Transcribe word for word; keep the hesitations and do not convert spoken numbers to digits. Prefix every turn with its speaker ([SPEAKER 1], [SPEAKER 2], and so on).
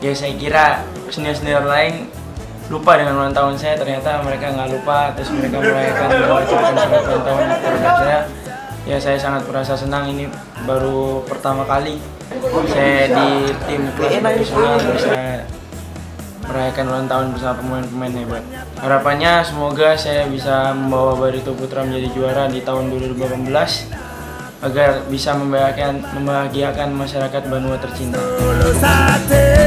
[SPEAKER 1] Ya saya kira senior-senior lain lupa dengan ulang tahun saya, ternyata mereka nggak lupa, terus mereka merayakan selamat ulang tahun terhadap saya. Ya saya sangat merasa senang, ini baru pertama kali saya di tim kelas profesional bisa merayakan ulang tahun bersama pemain-pemain hebat. Harapannya semoga saya bisa membawa Barito Putra menjadi juara di tahun dua ribu delapan belas agar bisa membahagiakan, membahagiakan masyarakat Banua tercinta.